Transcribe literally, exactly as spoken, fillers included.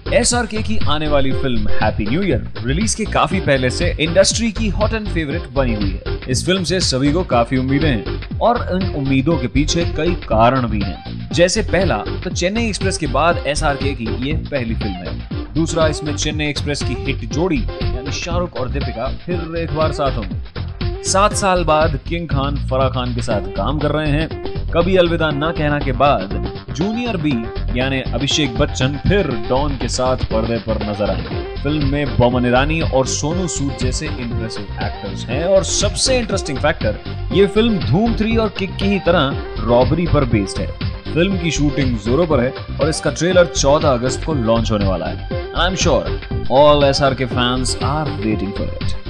S R के की आने वाली film happy new year release के काफी पहले से इंडस्ट्री की हॉट एंड फेवरेट बनी हुई है। इस फिल्म से सभी को काफी उम्मीदें हैं और इन उम्मीदों के पीछे कई कारण भी हैं। जैसे पहला तो चेन्नई एक्सप्रेस के बाद एस आर के की ये पहली फिल्म है। दूसरा, इसमें चेन्नई एक्सप्रेस की हिट जोड़ी यानी शाहरुख और दीपिका फिर एक बार साथ होंगे। सात साल बाद किंग खान फराह खान के साथ काम कर रहे हैं। कभी अलविदा ना कहना के बाद जूनियर बी यानी अभिषेक बच्चन फिर डॉन के साथ पर्दे पर नजर आए। फिल्म में बोमन ईरानी और सोनू सूद जैसे इंप्रेसिव एक्टर्स हैं और सबसे इंटरेस्टिंग फैक्टर, ये फिल्म धूम थ्री और किक की ही तरह रॉबरी पर बेस्ड है। फिल्म की शूटिंग जोरों पर है और इसका ट्रेलर चौदह अगस्त को लॉन्च होने वाला है। I am sure all S R K fans are waiting for it.